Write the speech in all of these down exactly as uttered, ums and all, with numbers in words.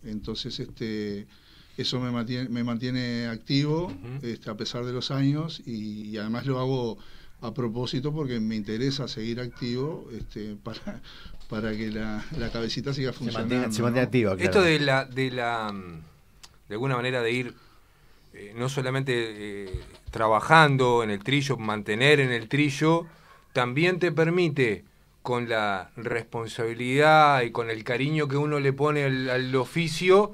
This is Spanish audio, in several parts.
Entonces, este, eso me mantiene, me mantiene activo, uh-huh. este, a pesar de los años, y, y además lo hago a propósito porque me interesa seguir activo, este, para, para que la, la cabecita siga funcionando. Se mantiene, se mantiene ¿no? activa, claro. Esto de la, de la, de alguna manera de ir, eh, no solamente eh, trabajando en el trillo, mantener en el trillo, también te permite, con la responsabilidad y con el cariño que uno le pone al, al oficio,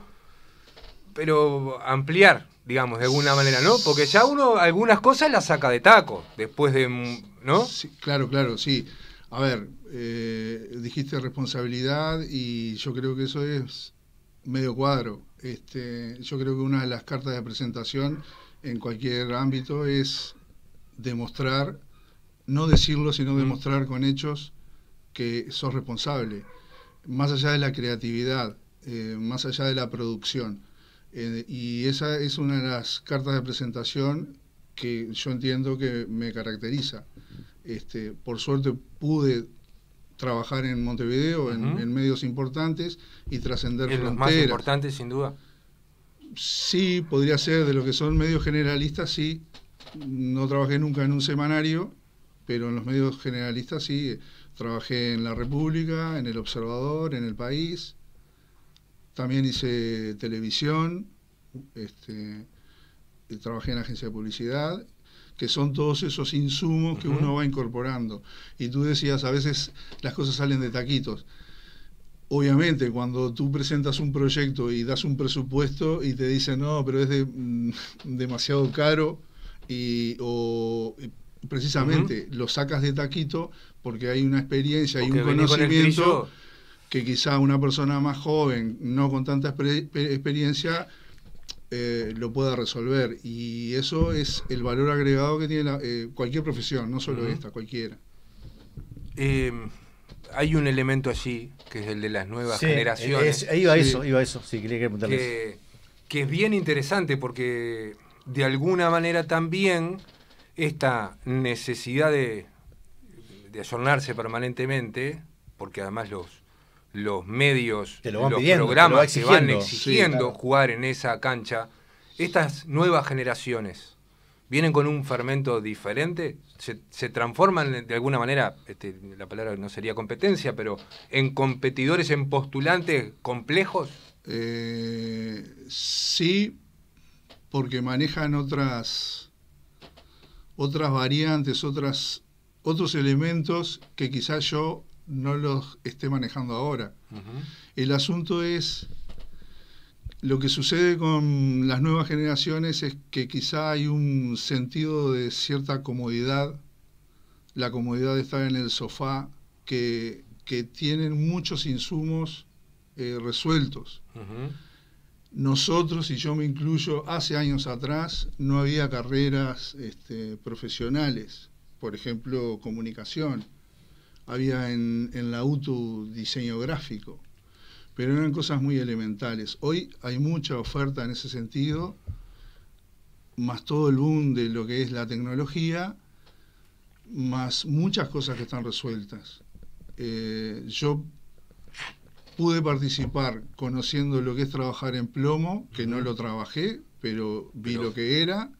pero ampliar, digamos, de alguna manera, ¿no? Porque ya uno algunas cosas las saca de taco, después de, ¿no? Sí, claro, claro, sí. A ver, eh, dijiste responsabilidad y yo creo que eso es medio cuadro. Este, yo creo que una de las cartas de presentación en cualquier ámbito es demostrar, no decirlo, sino demostrar con hechos que sos responsable, más allá de la creatividad, eh, más allá de la producción. Eh, y esa es una de las cartas de presentación que yo entiendo que me caracteriza. Este, por suerte pude trabajar en Montevideo, uh-huh. en, en medios importantes y trascender fronteras. ¿En los más importantes, sin duda? Sí, podría ser, de lo que son medios generalistas, sí. No trabajé nunca en un semanario, pero en los medios generalistas sí. Trabajé en La República, en El Observador, en El País. También hice televisión, este, trabajé en agencia de publicidad, que son todos esos insumos que uh-huh. uno va incorporando. Y tú decías, a veces las cosas salen de taquitos. Obviamente, cuando tú presentas un proyecto y das un presupuesto y te dicen, no, pero es de, mm, demasiado caro, y, o precisamente uh-huh. lo sacas de taquito porque hay una experiencia y un conocimiento que quizá una persona más joven, no con tanta exper- experiencia, eh, lo pueda resolver. Y eso es el valor agregado que tiene la, eh, cualquier profesión, no solo uh-huh. esta, cualquiera. Eh, hay un elemento allí, que es el de las nuevas sí, generaciones. Es, iba sí. eso, iba eso, sí, quería preguntarles. Que, que es bien interesante porque de alguna manera también esta necesidad de, de ayornarse permanentemente, porque además los, los medios, te lo van los pidiendo, programas te te van exigiendo sí, claro. jugar en esa cancha, estas nuevas generaciones vienen con un fermento diferente, se, se transforman de alguna manera, este, la palabra no sería competencia, pero en competidores, en postulantes complejos. Eh, sí, porque manejan otras otras variantes, otras otros elementos que quizás yo no los esté manejando ahora. Uh-huh. El asunto es, lo que sucede con las nuevas generaciones es que quizá hay un sentido de cierta comodidad, la comodidad de estar en el sofá, que, que tienen muchos insumos eh, resueltos. Uh-huh. Nosotros, y yo me incluyo, hace años atrás no había carreras este, profesionales, por ejemplo, comunicación. Había en, en la U T U diseño gráfico, pero eran cosas muy elementales. Hoy hay mucha oferta en ese sentido, más todo el boom de lo que es la tecnología, más muchas cosas que están resueltas. Eh, yo pude participar conociendo lo que es trabajar en plomo, que no lo trabajé, pero vi pero... lo que era,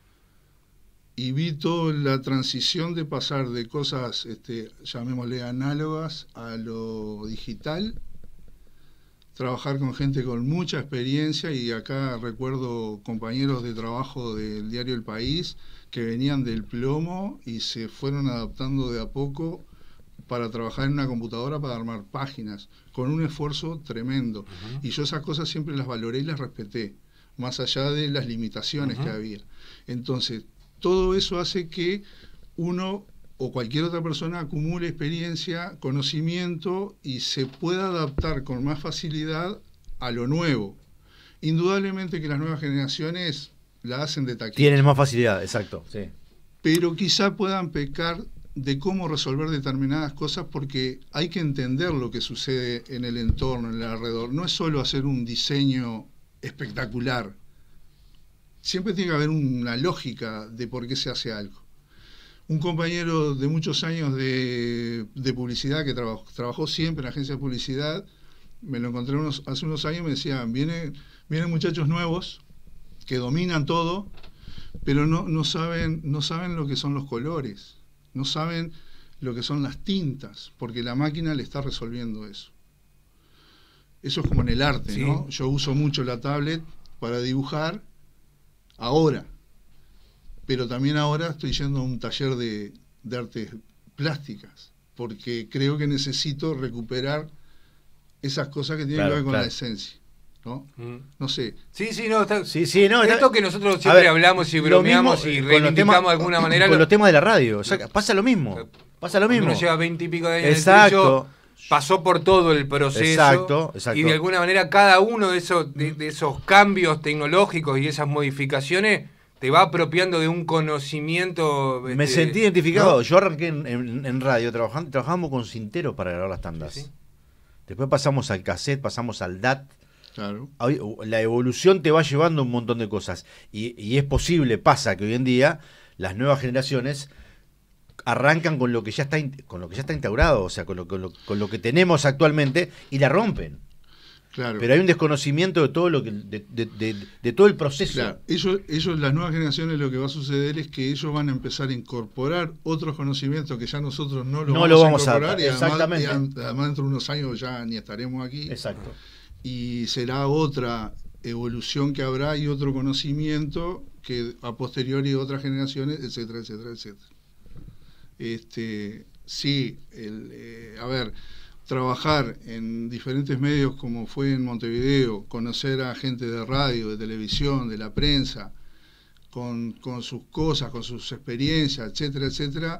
y vi toda la transición de pasar de cosas, este, llamémosle análogas, a lo digital, trabajar con gente con mucha experiencia, y acá recuerdo compañeros de trabajo del diario El País que venían del plomo y se fueron adaptando de a poco para trabajar en una computadora para armar páginas, con un esfuerzo tremendo. Uh-huh. Y yo esas cosas siempre las valoré y las respeté, más allá de las limitaciones uh-huh. que había. Entonces, todo eso hace que uno o cualquier otra persona acumule experiencia, conocimiento y se pueda adaptar con más facilidad a lo nuevo. Indudablemente que las nuevas generaciones la hacen de taquito. Tienen más facilidad, exacto. Sí. Pero quizá puedan pecar de cómo resolver determinadas cosas, porque hay que entender lo que sucede en el entorno, en el alrededor. No es solo hacer un diseño espectacular. Siempre tiene que haber una lógica de por qué se hace algo. Un compañero de muchos años de, de publicidad, que trabajó, trabajó siempre en agencia de publicidad, me lo encontré unos, hace unos años, me decían, vienen, vienen muchachos nuevos que dominan todo, pero no, no, saben, no saben lo que son los colores, no saben lo que son las tintas, porque la máquina le está resolviendo eso. Eso es como en el arte, sí. ¿no? Yo uso mucho la tablet para dibujar ahora, pero también ahora estoy yendo a un taller de, de artes plásticas, porque creo que necesito recuperar esas cosas que tienen claro, que ver con claro. la esencia. ¿No? Mm. No sé. Sí, sí, no, está, sí, sí, no, esto está, que nosotros siempre ver, hablamos y bromeamos y reivindicamos de alguna manera. Con lo, los temas de la radio, o sea, pasa lo mismo. Pasa lo mismo. Uno lleva veinte y pico de años exacto. en el trillo, pasó por todo el proceso. Exacto, exacto. Y de alguna manera cada uno de esos, de, de esos cambios tecnológicos y esas modificaciones te va apropiando de un conocimiento. Me este, sentí identificado. ¿No? Yo arranqué en, en, en radio, trabajando, trabajamos con cinteros para grabar las tandas. Sí, sí. Después pasamos al cassette, pasamos al D A T. Claro. La evolución te va llevando un montón de cosas. Y, y es posible, pasa que hoy en día las nuevas generaciones arrancan con lo que ya está con lo que ya está instaurado, o sea, con lo, con lo, con lo que tenemos actualmente y la rompen. Claro. Pero hay un desconocimiento de todo lo que de, de, de, de todo el proceso. Claro. Ellos, ellos, las nuevas generaciones, lo que va a suceder es que ellos van a empezar a incorporar otros conocimientos que ya nosotros no, lo, no vamos lo vamos a incorporar a, y exactamente. Además, y además dentro de unos años ya ni estaremos aquí. Exacto. Y será otra evolución que habrá y otro conocimiento que a posteriori otras generaciones, etcétera, etcétera, etcétera. Este, sí, el, eh, a ver, trabajar en diferentes medios como fue en Montevideo, conocer a gente de radio, de televisión, de la prensa, con, con sus cosas, con sus experiencias, etcétera, etcétera,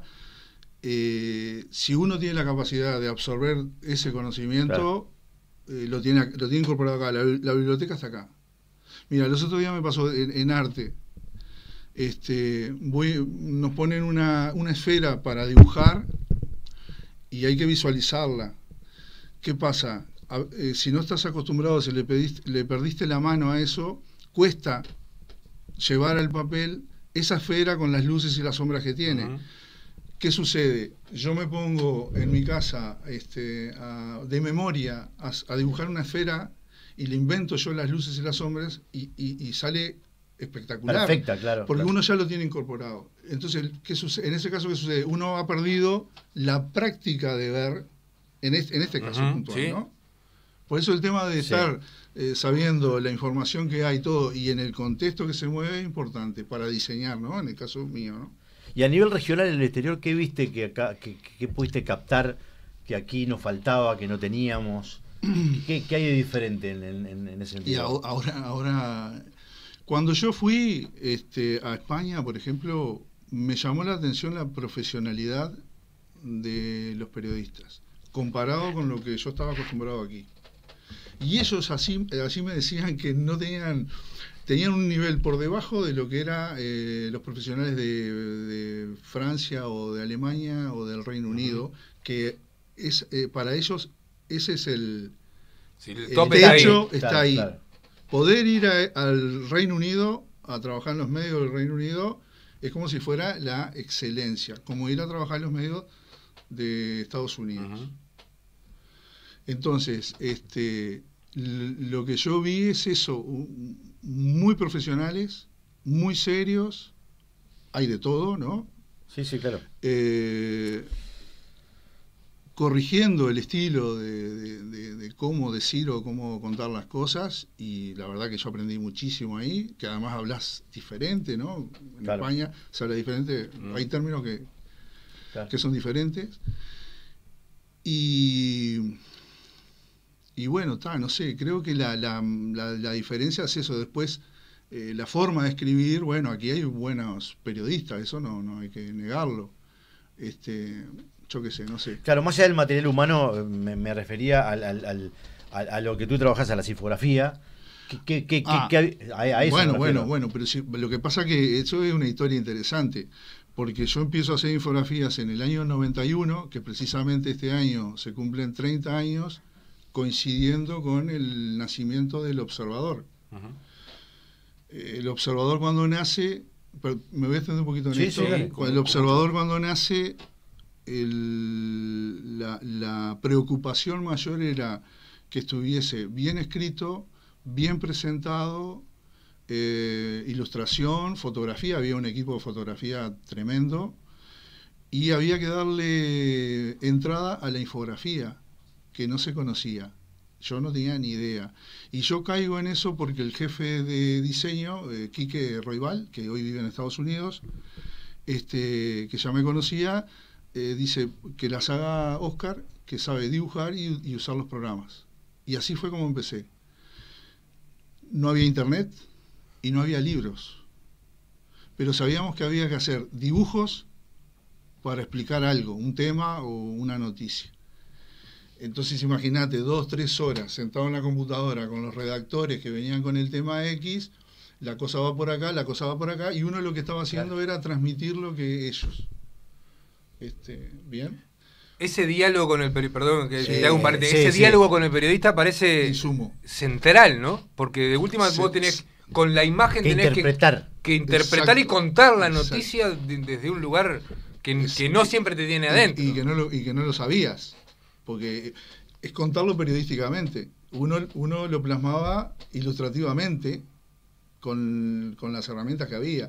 eh, si uno tiene la capacidad de absorber ese conocimiento, claro. eh, lo, tiene, lo tiene incorporado acá, la, la biblioteca está acá. Mira, los otros días me pasó en, en arte. Este, voy, nos ponen una, una esfera para dibujar y hay que visualizarla. ¿Qué pasa? A, eh, si no estás acostumbrado, si le, pediste, le perdiste la mano a eso, cuesta llevar al papel esa esfera con las luces y las sombras que tiene. Uh-huh. ¿Qué sucede? Yo me pongo en mi casa este, a, de memoria a, a dibujar una esfera y le invento yo las luces y las sombras y, y, y sale espectacular. Perfecta, claro. Porque claro. uno ya lo tiene incorporado. Entonces, ¿qué sucede? En ese caso, ¿qué sucede? Uno ha perdido la práctica de ver, en este, en este caso uh-huh, puntual, ¿sí? ¿no? Por eso el tema de estar sí. eh, sabiendo la información que hay, todo, y en el contexto que se mueve es importante para diseñar, ¿no? En el caso mío, ¿no? Y a nivel regional, en el exterior, ¿qué viste que acá, que, que pudiste captar que aquí nos faltaba, que no teníamos? ¿Qué, qué hay de diferente en, en, en ese sentido? Y ahora, ahora, cuando yo fui este, a España, por ejemplo, me llamó la atención la profesionalidad de los periodistas, comparado con lo que yo estaba acostumbrado aquí. Y ellos así, así me decían que no tenían, tenían un nivel por debajo de lo que eran eh, los profesionales de, de Francia o de Alemania o del Reino Unido, que es eh, para ellos ese es el, sí, el, el está techo, ahí. está Claro, ahí. claro. Poder ir a, al Reino Unido, a trabajar en los medios del Reino Unido, es como si fuera la excelencia, como ir a trabajar en los medios de Estados Unidos. Uh-huh. Entonces, este, lo que yo vi es eso, muy profesionales, muy serios, hay de todo, ¿no? Sí, sí, claro. Eh, corrigiendo el estilo de, de, de, de cómo decir o cómo contar las cosas, y la verdad que yo aprendí muchísimo ahí, que además hablas diferente, ¿no? En claro. España se habla diferente, mm. hay términos que, claro. que son diferentes. Y, y bueno, ta, no sé, creo que la, la, la, la diferencia es eso. Después, eh, la forma de escribir, bueno, aquí hay buenos periodistas, eso no, no hay que negarlo. Este... yo qué sé, no sé. Claro, más allá del material humano, me, me refería al, al, al, a, a lo que tú trabajas, a la infografía. ¿Qué, qué, ah, qué, qué, a, a eso bueno, bueno, bueno, pero si, lo que pasa que eso es una historia interesante, porque yo empiezo a hacer infografías en el año noventa y uno, que precisamente este año se cumplen treinta años, coincidiendo con el nacimiento del Observador. Uh-huh. El Observador cuando nace, me voy a extender un poquito en sí, esto, sí, el Observador cuando nace... El, la, la preocupación mayor era que estuviese bien escrito, bien presentado, eh, ilustración, fotografía, había un equipo de fotografía tremendo, y había que darle entrada a la infografía, que no se conocía. Yo no tenía ni idea. Y yo caigo en eso porque el jefe de diseño, eh, Quique Roibal, que hoy vive en Estados Unidos, este, que ya me conocía, eh, dice que las haga Oscar, que sabe dibujar y, y usar los programas. Y así fue como empecé. No había internet y no había libros, pero sabíamos que había que hacer dibujos para explicar algo, un tema o una noticia. Entonces imagínate, dos, tres horas sentado en la computadora con los redactores que venían con el tema X, la cosa va por acá, la cosa va por acá, y uno lo que estaba haciendo era transmitir lo que ellos. Este, ¿bien? Ese diálogo con el periodista, perdón, que Sí, te hago un parte, sí, ese sí. diálogo con el periodista parece Insumo. central, ¿no? Porque de última Sí, vos tenés, sí. con la imagen Que tenés interpretar. que, que interpretar y Exacto. contar la Exacto. noticia de- desde un lugar que, Es- que no siempre te tiene adentro. Y, y que no lo, y que no lo sabías, porque es contarlo periodísticamente. Uno, uno lo plasmaba ilustrativamente con, con las herramientas que había.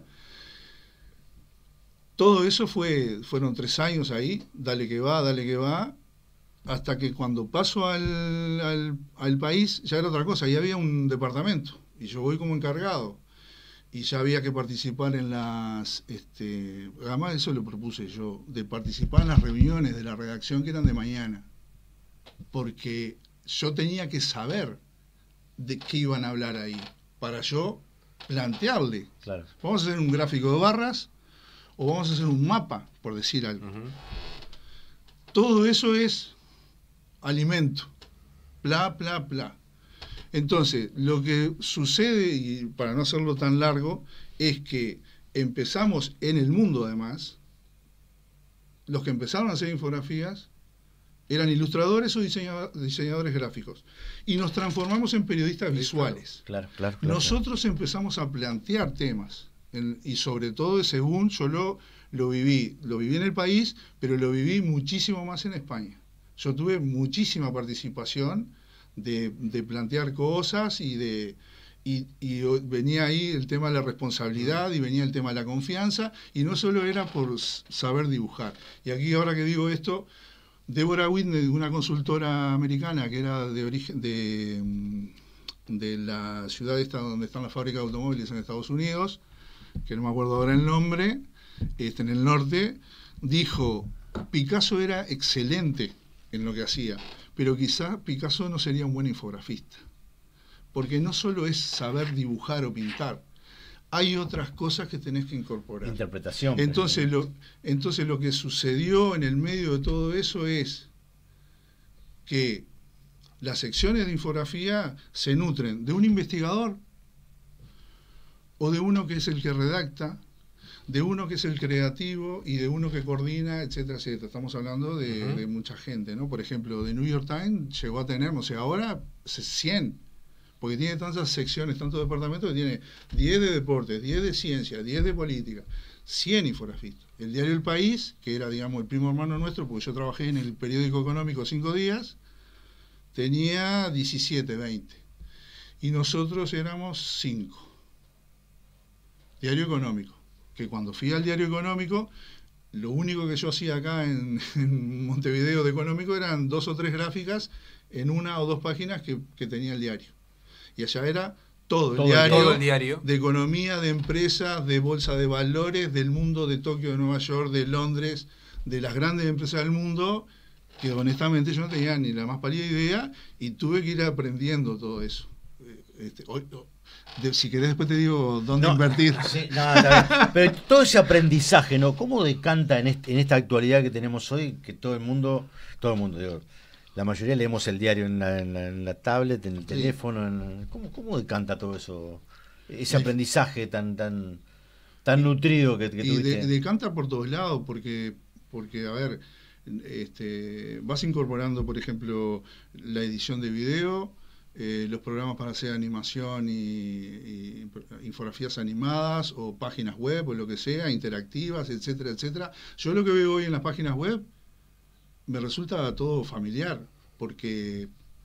Todo eso fue, fueron tres años ahí, dale que va, dale que va, hasta que cuando paso al, al, al país ya era otra cosa, ya había un departamento, y yo voy como encargado, y ya había que participar en las, este, además eso lo propuse yo, de participar en las reuniones de la redacción que eran de mañana, porque yo tenía que saber de qué iban a hablar ahí, para yo plantearle, Claro. vamos a hacer un gráfico de barras, o vamos a hacer un mapa, por decir algo. Ujú. Todo eso es alimento, bla, bla, bla. Entonces, lo que sucede, y para no hacerlo tan largo, es que empezamos en el mundo, además, los que empezaron a hacer infografías eran ilustradores o diseña- diseñadores gráficos, y nos transformamos en periodistas visuales. Claro, claro. claro, Nosotros empezamos a plantear temas, en- y sobre todo según yo lo, lo viví, lo viví en el país, pero lo viví muchísimo más en España. Yo tuve muchísima participación de, de plantear cosas y de y, y o- venía ahí el tema de la responsabilidad y venía el tema de la confianza, y no solo era por s- saber dibujar. Y aquí ahora que digo esto, Deborah Whitney, una consultora americana que era de origen de, mm, de la ciudad esta donde están las fábricas de automóviles en Estados Unidos, que no me acuerdo ahora el nombre, este, en el norte, dijo, Picasso era excelente en lo que hacía, pero quizá Picasso no sería un buen infografista, porque no solo es saber dibujar o pintar, hay otras cosas que tenés que incorporar. Interpretación. Entonces lo, entonces lo que sucedió en el medio de todo eso es que las secciones de infografía se nutren de un investigador, o de uno que es el que redacta, de uno que es el creativo y de uno que coordina, etcétera, etcétera. Estamos hablando de, Ujú. de mucha gente, ¿no? Por ejemplo, de New York Times llegó a tener, no sé, ahora cien, porque tiene tantas secciones, tantos departamentos, que tiene diez de deportes, diez de ciencia, diez de política, cien infografistas. El diario El País, que era, digamos, el primo hermano nuestro, porque yo trabajé en el periódico económico cinco días, tenía diecisiete, veinte. Y nosotros éramos cinco. Diario Económico, que cuando fui al Diario Económico, lo único que yo hacía acá en, en Montevideo de Económico eran dos o tres gráficas en una o dos páginas que, que tenía el diario. Y allá era todo el, Todo el- diario, todo el diario. de economía, de empresas, de bolsa de valores, del mundo de Tokio, de Nueva York, de Londres, de las grandes empresas del mundo, que honestamente yo no tenía ni la más pálida idea, y tuve que ir aprendiendo todo eso. Eh, Este, hoy, de- si querés después te digo dónde No, invertir. sí, no, está bien. Pero todo ese aprendizaje, ¿no? ¿Cómo decanta en, este- en esta actualidad que tenemos hoy, que todo el mundo, todo el mundo, digo, la mayoría leemos el diario en la, en la, en la tablet, en el Sí. teléfono, en- ¿cómo, cómo decanta todo eso? Ese Sí. aprendizaje tan tan tan nutrido que, que Y tuviste. de- decanta por todos lados, porque, porque a ver, este, vas incorporando, por ejemplo, la edición de video, eh, los programas para hacer animación y, y infografías animadas, o páginas web, o lo que sea, interactivas, etcétera, etcétera. Yo lo que veo hoy en las páginas web me resulta todo familiar, porque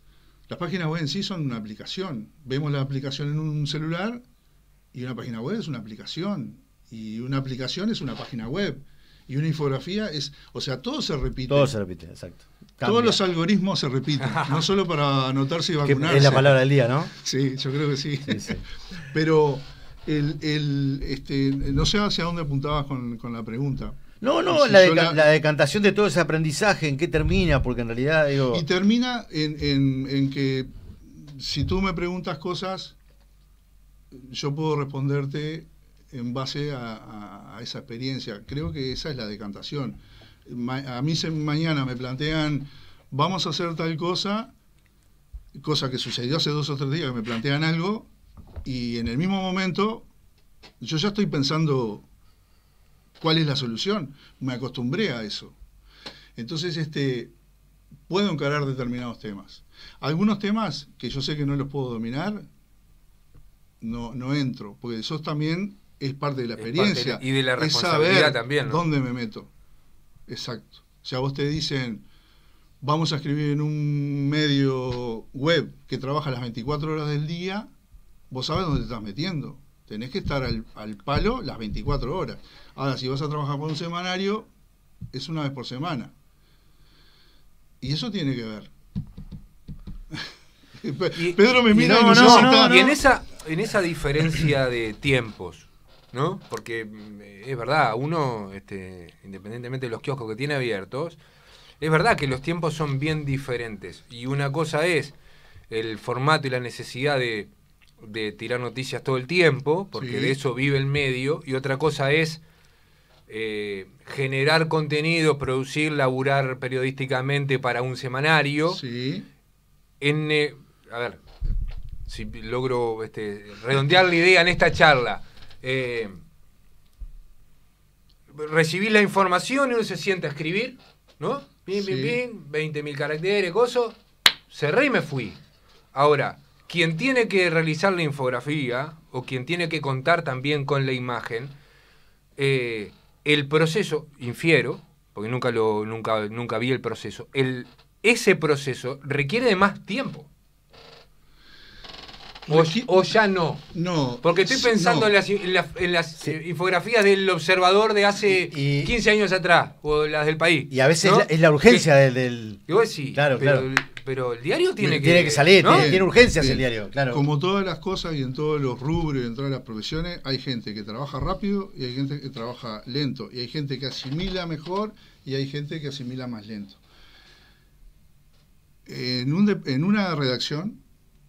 Las páginas web en sí son una aplicación. Vemos la aplicación en un celular y una página web es una aplicación. Y una aplicación es una página web. Y una infografía es... O sea, todo se repite. Todo se repite, exacto. Cambia. Todos los algoritmos se repiten. No solo para anotarse y vacunarse. Es la palabra del día, ¿no? Sí, yo creo que sí. Sí, sí. Pero el, el, este, no sé hacia dónde apuntabas con, con la pregunta. No, no, Si la, deca la... la decantación de todo ese aprendizaje, ¿en qué termina? Porque en realidad digo... Y termina en, en, en que si tú me preguntas cosas, yo puedo responderte en base a, a, a esa experiencia. Creo que esa es la decantación. Ma, a mí se, mañana me plantean, vamos a hacer tal cosa, cosa que sucedió hace dos o tres días, que me plantean algo, y en el mismo momento yo ya estoy pensando cuál es la solución. Me acostumbré a eso. Entonces, este, puedo encarar determinados temas. Algunos temas que yo sé que no los puedo dominar, no, no entro, porque eso también es parte de la experiencia. De, y de la responsabilidad es saber también, ¿no? dónde me meto. Exacto. O sea, vos te dicen, vamos a escribir en un medio web que trabaja las veinticuatro horas del día, vos sabés dónde te estás metiendo. Tenés que estar al, al palo las veinticuatro horas. Ahora, si vas a trabajar por un semanario, es una vez por semana. Y eso tiene que ver. Y, Pedro me mira y, no, no, no, sé no, si no. Y en esa, en esa diferencia de tiempos, ¿no? Porque es verdad, uno, este, independientemente de los kioscos que tiene abiertos, es verdad que los tiempos son bien diferentes. Y una cosa es el formato y la necesidad de, de tirar noticias todo el tiempo, porque sí. de eso vive el medio, y otra cosa es eh, generar contenido, producir, laburar periodísticamente para un semanario. Sí. En, eh, a ver, si logro este, redondear la idea en esta charla. Eh, recibir la información y uno se sienta a escribir, ¿no? Pin, pin, sí. pin, veinte mil caracteres, coso. Cerré y me fui. Ahora, quien tiene que realizar la infografía, o quien tiene que contar también con la imagen, eh, el proceso, infiero, porque nunca lo, nunca, nunca vi el proceso, el, ese proceso requiere de más tiempo. O, o ya no. No. Porque estoy pensando no. en las, en las, en las sí. infografías del Observador de hace y, quince años atrás, o las del País. Y a veces ¿no? es, la, es la urgencia que, del, del... Y vos sí, claro, pero, claro. pero el diario tiene tiene que... Tiene que salir, ¿no? tiene, tiene urgencias bien. el diario, claro. Como todas las cosas y en todos los rubros y en todas las profesiones, hay gente que trabaja rápido y hay gente que trabaja lento. Y hay gente que asimila mejor y hay gente que asimila más lento. En, un de, en una redacción,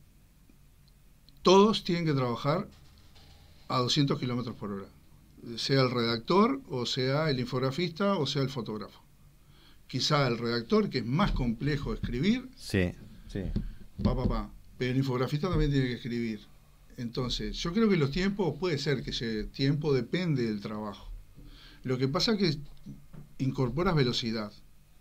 todos tienen que trabajar a doscientos kilómetros por hora, sea el redactor, o sea el infografista, o sea el fotógrafo. Quizá el redactor, que es más complejo escribir, sí, sí. pa, pa, pa, pero el infografista también tiene que escribir. Entonces, yo creo que los tiempos, puede ser que ese tiempo depende del trabajo. Lo que pasa es que incorporas velocidad.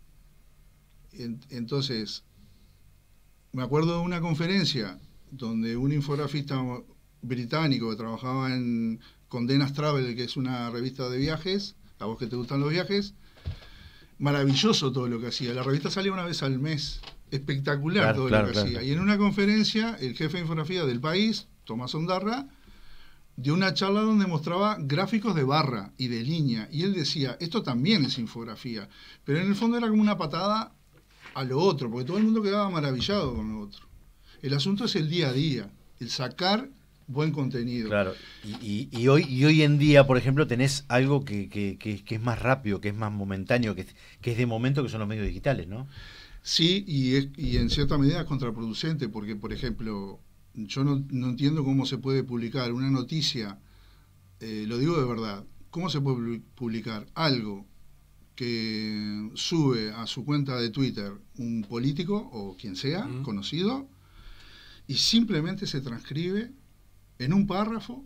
Entonces, me acuerdo de una conferencia donde un infografista británico que trabajaba en Condenas Travel, que es una revista de viajes, a vos que te gustan los viajes, maravilloso todo lo que hacía. La revista salía una vez al mes, espectacular claro, todo claro, lo que claro. hacía. Y en una conferencia, el jefe de infografía del país, Tomás Ondarra, dio una charla donde mostraba gráficos de barra y de línea. Y él decía, esto también es infografía. Pero en el fondo era como una patada a lo otro, porque todo el mundo quedaba maravillado con lo otro. El asunto es el día a día, el sacar buen contenido. Claro, y, y, y, hoy, y hoy en día, por ejemplo, tenés algo que, que, que, que es más rápido, que es más momentáneo, que, que es de momento, que son los medios digitales, ¿no? Sí, y, es, y en cierta medida es contraproducente, porque, por ejemplo, yo no, no entiendo cómo se puede publicar una noticia, eh, lo digo de verdad, cómo se puede publicar algo que sube a su cuenta de Twitter un político, o quien sea, mm. conocido, y simplemente se transcribe en un párrafo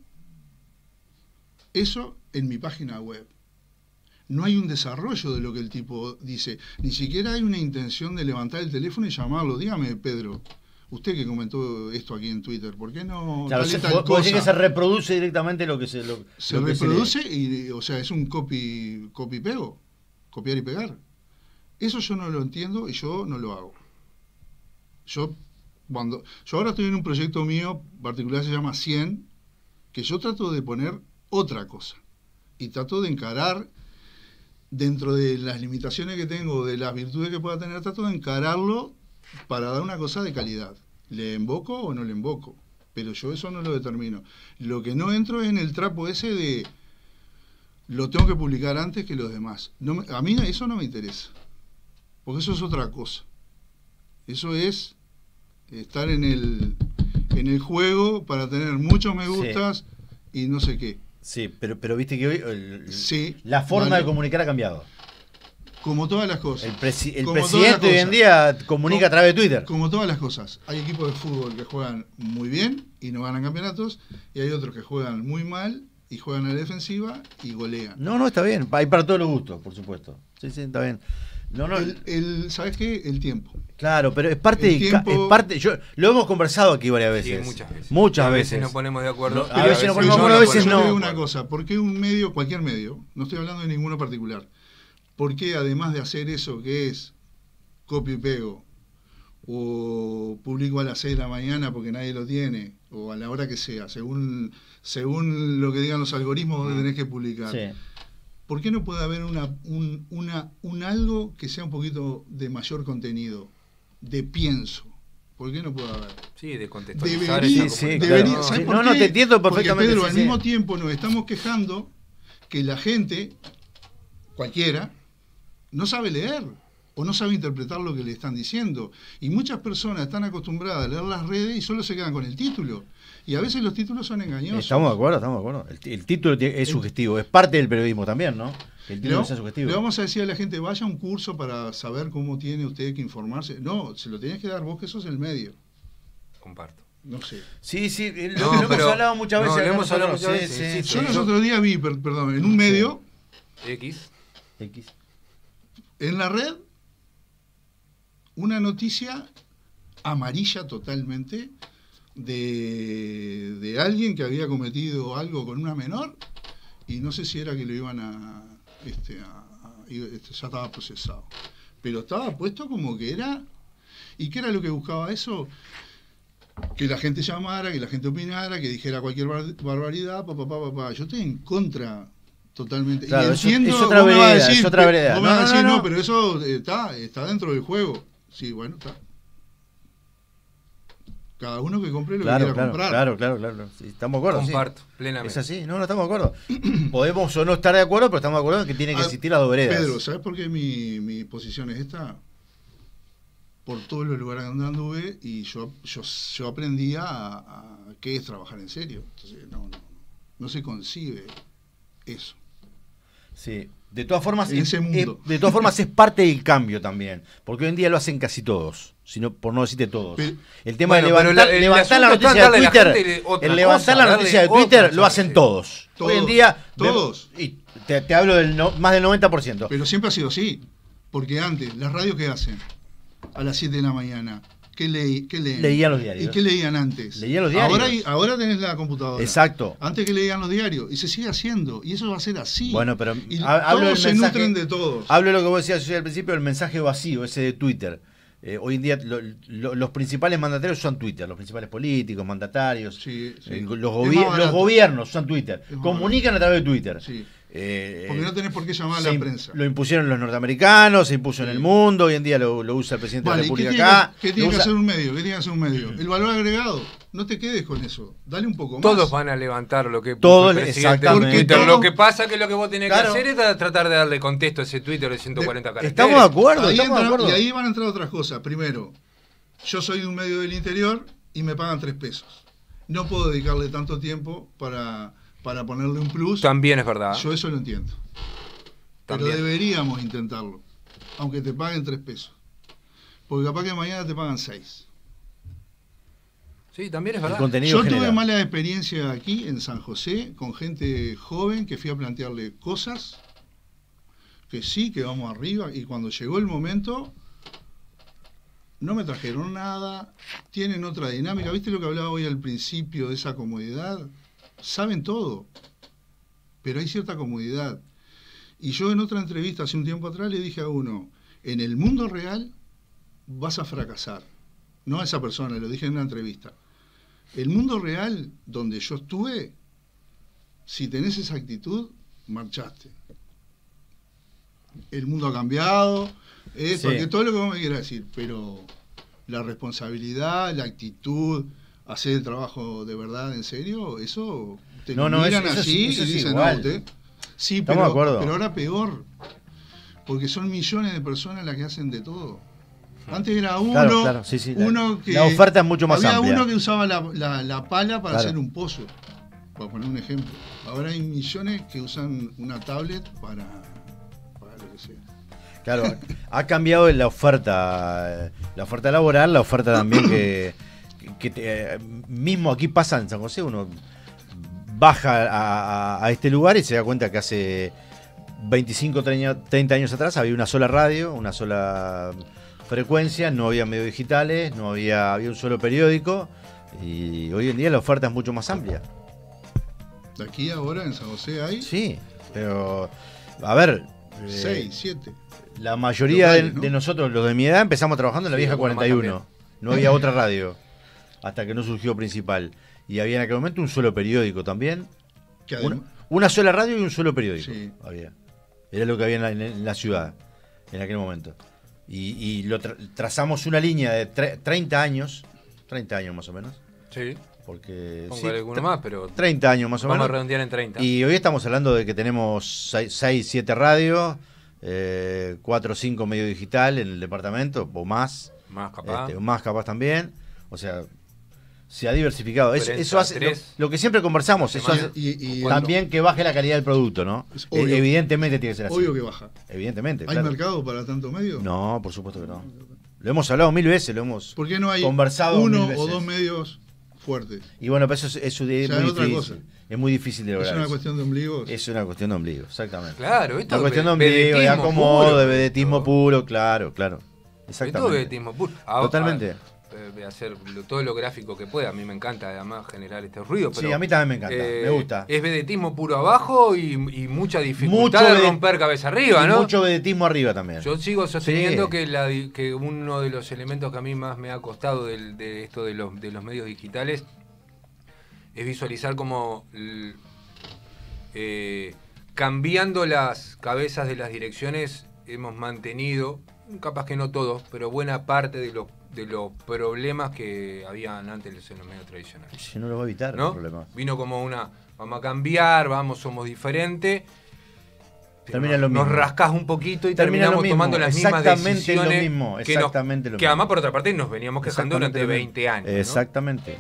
eso en mi página web. No hay un desarrollo de lo que el tipo dice, ni siquiera hay una intención de levantar el teléfono y llamarlo. Dígame, Pedro, usted que comentó esto aquí en Twitter, ¿por qué no claro, tal se, y tal vos cosa? Decís que se reproduce directamente lo que se lo, se lo que reproduce se y, o sea, es un copy copy pego, copiar y pegar. Eso yo no lo entiendo y yo no lo hago. Yo Cuando, yo ahora estoy en un proyecto mío particular, se llama cien, que yo trato de poner otra cosa. Y trato de encarar, dentro de las limitaciones que tengo, de las virtudes que pueda tener, trato de encararlo para dar una cosa de calidad. ¿Le invoco o no le invoco? Pero yo eso no lo determino. Lo que no entro es en el trapo ese de lo tengo que publicar antes que los demás. No me, a mí eso no me interesa, porque eso es otra cosa. Eso es estar en el en el juego para tener muchos me gustas, sí, y no sé qué. Sí, pero, pero viste que hoy el, sí, la forma vale, de comunicar ha cambiado. Como todas las cosas. El, presi el como presidente hoy en día comunica como, a través de Twitter. Como todas las cosas. Hay equipos de fútbol que juegan muy bien y no ganan campeonatos, y hay otros que juegan muy mal y juegan a la defensiva y golean. No, no, está bien. Hay para todos los gustos, por supuesto. Sí, sí, está bien. No, no, el, el, ¿sabes qué? El tiempo. Claro, pero es parte de tiempo, es parte, yo lo hemos conversado aquí varias veces. Sí, muchas veces. Muchas a veces. veces nos ponemos de acuerdo. No, a, a veces nos ponemos de acuerdo, a veces no. Yo te digo una cosa, ¿por qué un medio, cualquier medio, no estoy hablando de ninguno particular, por qué además de hacer eso que es copio y pego, o publico a las seis de la mañana porque nadie lo tiene, o a la hora que sea, según según lo que digan los algoritmos donde tenés que publicar? Sí. ¿Por qué no puede haber una, un, una, un algo que sea un poquito de mayor contenido, de pienso? ¿Por qué no puede haber? Sí, de contextualizar. Debería, sí, sí, debería, claro. ¿sabes Sí, por no, qué? no, te entiendo perfectamente. Porque, Pedro, sí, al mismo sí. tiempo nos estamos quejando que la gente, cualquiera, no sabe leer o no sabe interpretar lo que le están diciendo. Y muchas personas están acostumbradas a leer las redes y solo se quedan con el título. Y a veces los títulos son engañosos. Estamos de acuerdo, estamos de acuerdo. El, el título es sugestivo, es parte del periodismo también, ¿no? El título le, sea sugestivo. Le vamos a decir a la gente, vaya a un curso para saber cómo tiene usted que informarse. No, se lo tenés que dar vos, que sos el medio. Comparto. No sé. Sí, sí, lo, no, lo pero, hemos hablado muchas veces. No, lo hemos hablado muchas sí, veces. Sí, Sí, Yo sí, los yo, otros días vi, per, perdón, en un medio, X. X. en la red, una noticia amarilla totalmente de, de alguien que había cometido algo con una menor y no sé si era que lo iban a, este, a, a este, ya estaba procesado, pero estaba puesto como que era. ¿Y qué era lo que buscaba eso? Que la gente llamara, que la gente opinara, que dijera cualquier bar barbaridad, papá, papá, papá. Yo estoy en contra totalmente. Claro, y entiendo, es otra vereda, decir, es otra vereda. Vos me vas a No, decir, no, no, no. pero eso está, está dentro del juego. Sí, bueno, está. Cada uno que compre lo claro, que quiera claro, comprar. Claro, claro, claro. Sí, estamos de acuerdo. Comparto, sí. plenamente. Es así, no, no estamos de acuerdo. Podemos o no estar de acuerdo, pero estamos de acuerdo en que tiene que existir las dos veredas. Pedro, ¿sabes por qué mi, mi posición es esta? Por todos los lugares donde anduve y yo, yo, yo aprendí a, a qué es trabajar en serio. Entonces, no, no, no se concibe eso. Sí. De todas formas, en ese mundo. Es, de todas formas es parte del cambio también, porque hoy en día lo hacen casi todos, sino por no decirte todos. Pero, el tema bueno, de levantar, la, el levantar la noticia de Twitter, la el levantar cosa, la noticia de Twitter cosa, lo hacen sí. todos. todos. Hoy en día todos. De, y te, te hablo del no, más del noventa por ciento. Pero siempre ha sido así, porque antes las radios ¿qué hacen? A las siete de la mañana. ¿Qué, leí, qué leen? Leían los diarios. ¿Y qué leían antes? Leían los diarios. Ahora, hay, ahora tenés la computadora. Exacto. Antes que leían los diarios. Y se sigue haciendo. Y eso va a ser así. Bueno, pero y hablo todos se mensaje, nutren de todos. Hablo de lo que vos decías al principio, el mensaje vacío, ese de Twitter. Eh, hoy en día lo, lo, los principales mandatarios usan Twitter, los principales políticos, mandatarios, sí, sí. Eh, los, gobi los gobiernos usan Twitter, comunican barato. a través de Twitter. Sí. Eh, Porque no tenés por qué llamar a la prensa. Lo impusieron los norteamericanos, se impuso sí. en el mundo, hoy en día lo, lo usa el presidente vale, de la República ¿qué acá. Tiene, ¿Qué tiene que usa... hacer un medio? ¿Qué tiene que hacer un medio? El valor agregado. No te quedes con eso. Dale un poco más. Todos van a levantar lo que Todos, el presidente de Twitter. todo... Lo que pasa que lo que vos tenés claro. que hacer es tratar de darle contexto a ese Twitter de ciento cuarenta de... caracteres. Estamos de acuerdo, ahí estamos entra, de acuerdo. Y ahí van a entrar otras cosas. Primero, yo soy de un medio del interior y me pagan tres pesos. No puedo dedicarle tanto tiempo para, para ponerle un plus. También es verdad. Yo eso lo entiendo. Pero También. deberíamos intentarlo, aunque te paguen tres pesos. Porque capaz que mañana te pagan seis. Sí, también es verdad. Yo genera. tuve mala experiencia aquí en San José con gente joven que fui a plantearle cosas que sí, que vamos arriba, y cuando llegó el momento no me trajeron nada, tienen otra dinámica. ¿Viste lo que hablaba hoy al principio de esa comodidad? Saben todo, pero hay cierta comodidad. Y yo en otra entrevista hace un tiempo atrás le dije a uno, en el mundo real vas a fracasar, no a esa persona, lo dije en una entrevista. El mundo real donde yo estuve, si tenés esa actitud, marchaste. El mundo ha cambiado, esto, Sí. que todo lo que vos me quieras decir, pero la responsabilidad, la actitud, hacer el trabajo de verdad, en serio, eso te No, lo no, miran eso- eso es- así eso y es dicen, igual. no, usted. Sí, Estamos de pero, acuerdo. pero ahora peor, porque son millones de personas las que hacen de todo. Antes era uno, Claro, claro, sí, sí, la- uno que... la oferta es mucho más había amplia. uno que usaba la, la- la pala para Claro. hacer un pozo, para poner un ejemplo. Ahora hay millones que usan una tablet para, para lo que sea. Claro, ha cambiado la oferta, la oferta laboral, la oferta también que, que te- mismo aquí pasa en San José, uno baja a, a- a este lugar y se da cuenta que hace veinticinco, treinta años atrás había una sola radio, una sola frecuencia, no había medios digitales, no había, había un solo periódico y hoy en día la oferta es mucho más amplia. De aquí ahora en San José hay Sí, pero a ver, eh, seis, siete. la mayoría de, locales, ¿no? de nosotros, los de mi edad, empezamos trabajando en la Sí, vieja algunos más cuarenta y uno. No había otra radio hasta que no surgió Principal. Y había en aquel momento un solo periódico también. Que Una, adem- una sola radio y un solo periódico Sí. había. Era lo que había en la, en la ciudad en aquel momento. Y, y lo tra- trazamos una línea de tre- treinta años, treinta años más o menos. Sí, Porque sí, póngale alguno tre- más, pero treinta años más o vamos a menos. redondear en treinta. Y hoy estamos hablando de que tenemos seis, siete radios, cuatro o cinco medios digital en el departamento, o más, Más capaz. este, más capaz también. O sea, se ha diversificado. Eso, Prensa, eso hace lo, tres. lo que siempre conversamos, eso hace y, y- también que baje la calidad del producto, ¿no? Es Eh, obvio. Evidentemente tiene que ser así. obvio que baja. Evidentemente, ¿Hay claro. mercado para tanto medio? No, por supuesto que no. Lo hemos hablado mil veces, lo hemos ¿Por qué no hay conversado uno mil veces. o dos medios fuertes? Y bueno, pero eso es, es- es O sea, muy es otra difícil. cosa. Es muy difícil de Es lograr. una eso. cuestión de ombligos. Es una cuestión de ombligo, exactamente. Claro, esto Una cuestión de es ombligo, de vedetismo acomodo, puro, de vedetismo esto. puro, claro, claro. Esto es Exactamente. vedetismo puro. Ah, Totalmente. ah, eh, voy a hacer lo- todo lo gráfico que pueda. A mí me encanta además generar este ruido. Pero, Sí, a mí también me encanta, eh, me gusta. Es vedetismo puro abajo y, y mucha dificultad Mucho de vede- romper cabeza arriba, Y ¿no? mucho vedetismo arriba también. Yo sigo sosteniendo Sí. que, la, di- que uno de los elementos que a mí más me ha costado del- de esto de los, de los medios digitales es visualizar cómo l- eh, cambiando las cabezas de las direcciones hemos mantenido, capaz que no todos, pero buena parte de los, de los problemas que habían antes en los medios tradicionales. Si no lo va a evitar ¿No? el problema. Vino como una, vamos a cambiar, vamos, somos diferentes. pero Termina nos- lo mismo. Nos rascás un poquito y Termina terminamos lo mismo, tomando las mismas exactamente decisiones. lo mismo, que nos- exactamente lo Que además, mismo. por otra parte, nos veníamos quejando Exactamente durante lo mismo. veinte años. ¿no? Exactamente.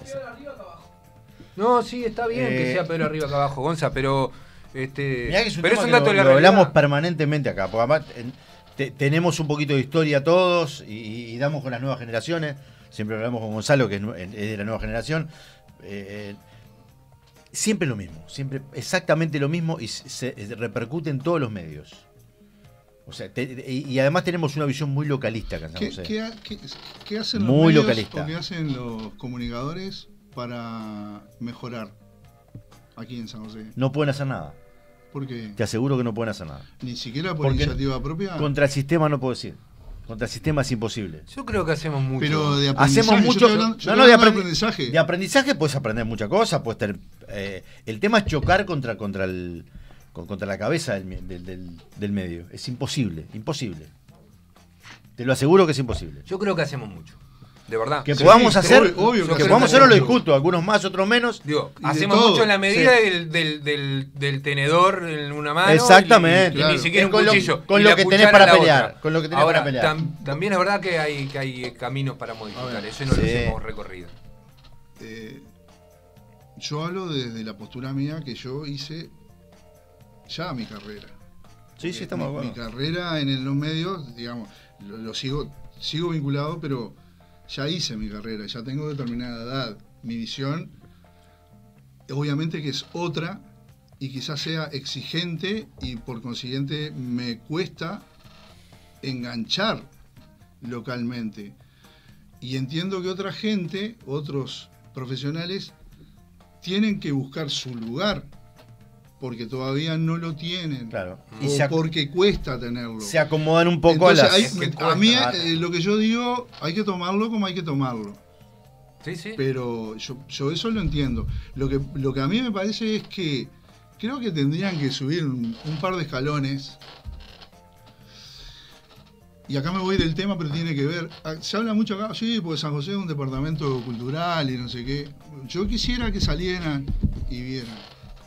No, sí, está bien que Eh, sea Pedro arriba acá abajo, Gonza, pero este Mirá que es un pero tema es un que dato lo, de la lo realidad. hablamos permanentemente acá, porque además en- te- tenemos un poquito de historia todos y, y- y damos con las nuevas generaciones. Siempre hablamos con Gonzalo, que es, nu- es de la nueva generación. Eh, siempre lo mismo, siempre exactamente lo mismo y se, se repercute en todos los medios. O sea, te- y, y además tenemos una visión muy localista acá en San ¿Qué, José. qué ha- qué- qué hacen los Muy medios localista. o qué hacen los comunicadores para mejorar aquí en San José? No pueden hacer nada. Porque Te aseguro que no pueden hacer nada. ni siquiera por Porque iniciativa propia. Contra el sistema no puedo decir. Contra el sistema es imposible. Yo creo que hacemos mucho. Pero de aprendizaje. Hacemos yo mucho. estoy hablando- yo No, estoy no, de, hablando aprendi- aprendizaje. de aprendizaje puedes aprender muchas cosas. Puedes tener, eh, el tema es chocar contra, contra, el, con- contra la cabeza del, mi- del- del- del medio. Es imposible, imposible. Te lo aseguro que es imposible. Yo creo que hacemos mucho. De verdad. Que Sí, podamos creo- hacer, obvio- obvio yo que que creo podamos que hacerlo lo hacemos mucho. discuto, algunos más, otros menos. Digo, Y de hacemos todo. mucho en la medida Sí. del, del, del, del tenedor en una mano. Exactamente, y- y claro. ni siquiera Es un con lo- cuchillo. con y lo la que tenés cuchara para en la pelear, otra. con lo que tenés Ahora, para pelear. tam- también es verdad que hay, que hay caminos para modificar. A ver. Eso no Sí. los hemos recorrido. Eh, yo hablo desde la postura mía que yo hice ya mi carrera. Sí, sí, estamos de mi, mi acuerdo. carrera en el- los medios, digamos, lo, lo sigo, sigo vinculado, pero ya hice mi carrera, ya tengo determinada edad. Mi visión, obviamente que es otra y quizás sea exigente y por consiguiente me cuesta enganchar localmente. Y entiendo que otra gente, otros profesionales, tienen que buscar su lugar porque todavía no lo tienen. Claro. O Y se, ac porque cuesta tenerlo. se acomodan un poco Entonces, a las... hay, a mí eh, lo que yo digo, hay que tomarlo como hay que tomarlo. Sí, sí. Pero yo, yo eso lo entiendo. Lo que, lo que a mí me parece es que creo que tendrían que subir un, un par de escalones. Y acá me voy del tema, pero tiene que ver. Se habla mucho acá, sí, porque San José es un departamento cultural y no sé qué. Yo quisiera que salieran y vieran.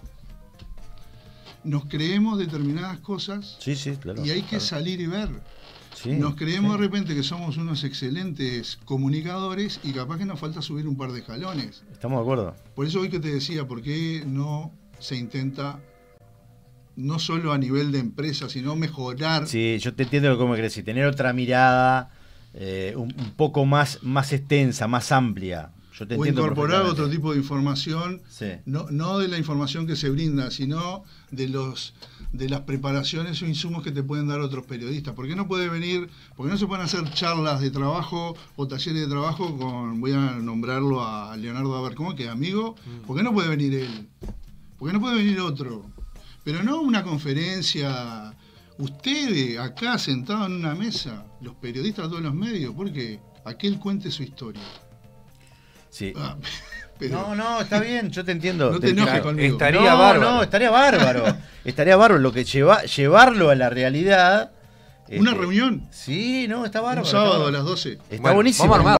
Nos creemos determinadas cosas sí, sí, claro, y hay que claro. salir y ver. Sí, nos creemos sí. de repente que somos unos excelentes comunicadores y capaz que nos falta subir un par de escalones. Estamos de acuerdo. Por eso hoy que te decía, ¿por qué no se intenta, no solo a nivel de empresa, sino mejorar? Sí, yo te entiendo lo que me querés decir, tener otra mirada eh, un, un poco más, más extensa, más amplia. Yo te o entiendo incorporar otro tipo de información, sí. no, no de la información que se brinda, sino de los de las preparaciones o insumos que te pueden dar otros periodistas. ¿Por qué no puede venir, por qué no se pueden hacer charlas de trabajo o talleres de trabajo con, voy a nombrarlo a Leonardo Abercón, que es amigo, ¿por qué no puede venir él? ¿Por qué no puede venir otro? Pero no una conferencia, ustedes acá sentados en una mesa, los periodistas de todos los medios, porque aquel cuente su historia. Sí. Ah, pero no, no, está bien, yo te entiendo. no te enojes claro. conmigo. Estaría no, bárbaro. No, estaría bárbaro. Estaría bárbaro. Lo que lleva, llevarlo a la realidad. Una este, reunión. Sí, no, está bárbaro. Un sábado está bárbaro. a las doce. Está Bueno, buenísimo. vamos a armar.